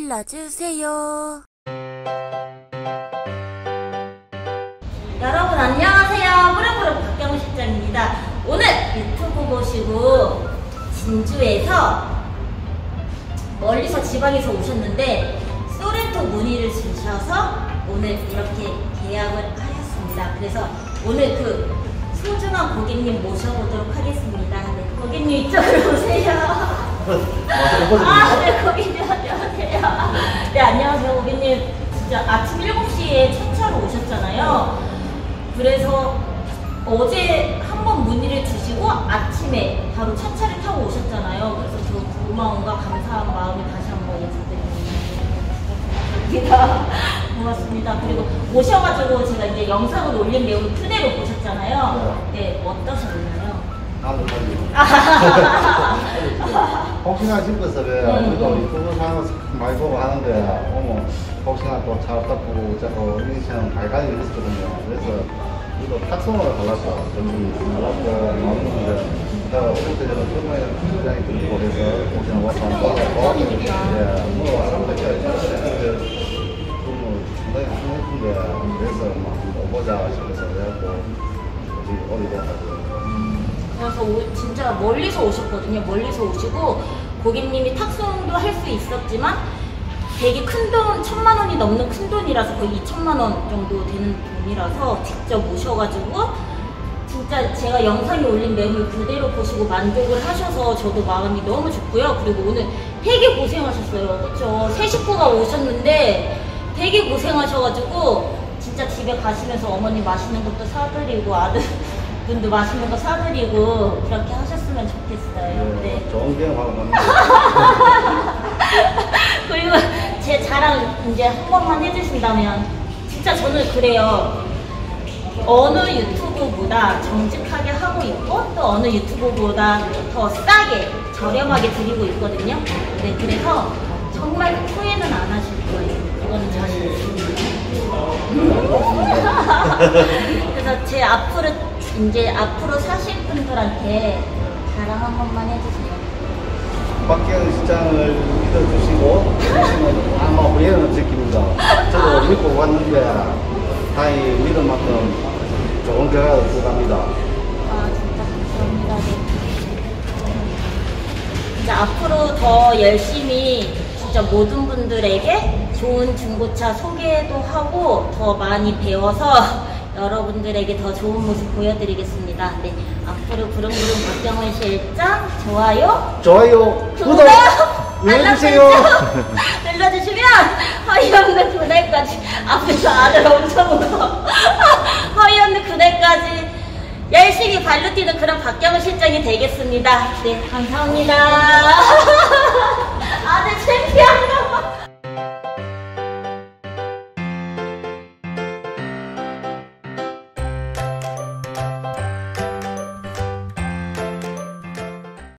눌러주세요. 여러분 안녕하세요. 뿌르뿌르 박경우 실장입니다. 오늘 유튜브 보시고 진주에서 멀리서 지방에서 오셨는데 소렌토 문의를 주셔서 오늘 이렇게 계약을 하였습니다. 그래서 오늘 그 소중한 고객님 모셔보도록 하겠습니다. 네, 고객님 이쪽으로 오세요. 네, 고객님 안녕하세요. 네, 안녕하세요. 고객님 진짜 아침 7시에 첫 차로 오셨잖아요. 그래서 어제 한번 문의를 주시고 아침에 바로 첫 차를 타고 오셨잖아요. 그래서 그 고마움과 감사한 마음을 다시 한번 인사드립니다. 고맙습니다. 그리고 오셔가지고 제가 이제 영상을 올린 내용을 그대로 보셨잖아요. 네, 어떠셨나요? 나도 혹시나 싶어서 그래도 유튜브 상에서 많이 보고 하는데 어머 혹시나 또 차 없다고 자꾸 인생 발간이 있었거든요. 그래서 이거 탁송을 달라서 좀 나왔는데 어제 저는 정말 굉장히 들리고 해서 혹시나 와서 한번 받아보고 뭐 상대적으로 상당히 흥했는데 그래서 막 오보자 싶어서 그래갖고 어디로 가고 그래서 진짜 멀리서 오셨거든요. 멀리서 오시고 고객님이 탁송도 할 수 있었지만 되게 큰 돈, 1000만 원이 넘는 큰 돈이라서 거의 2천만 원 정도 되는 돈이라서 직접 오셔가지고 진짜 제가 영상에 올린 내용을 그대로 보시고 만족을 하셔서 저도 마음이 너무 좋고요. 그리고 오늘 되게 고생하셨어요. 그렇죠? 세 식구가 오셨는데 되게 고생하셔가지고 진짜 집에 가시면서 어머니 맛있는 것도 사드리고 아들분도 맛있는 거 사드리고 그렇게 하셨으면 좋겠어요. 네. 좋은 경험하고 갑니다. 그리고 제 자랑 이제 한 번만 해주신다면 진짜 저는 그래요. 어느 유튜브보다 정직하게 하고 있고 또 어느 유튜브보다 더 싸게 저렴하게 드리고 있거든요. 네, 그래서 정말 후회는 안 하실 거예요. 그거는 자신 있습니다. 그래서 제 앞으로 사실 분들한테 자랑 한 번만 해주세요. 박경우 시장을 믿어주시고 주시면 아마 후회는 없을 겁니다. 저도 믿고 왔는데 다행히 믿은 만큼 좋은 결과가 들어갑니다. 아 진짜 감사합니다. 진짜 앞으로 더 열심히 진짜 모든 분들에게 좋은 중고차 소개도 하고 더 많이 배워서 여러분들에게 더 좋은 모습 보여드리겠습니다. 네, 앞으로 부릉부릉 박경훈 실장 좋아요, 구독 눌러주세요. 눌러주시면 허위 없는 그날까지 앞에서 아들 엄청 웃어. 허위 없는 그날까지 열심히 발로 뛰는 그런 박경훈 실장이 되겠습니다. 네, 감사합니다. 아들 창피한가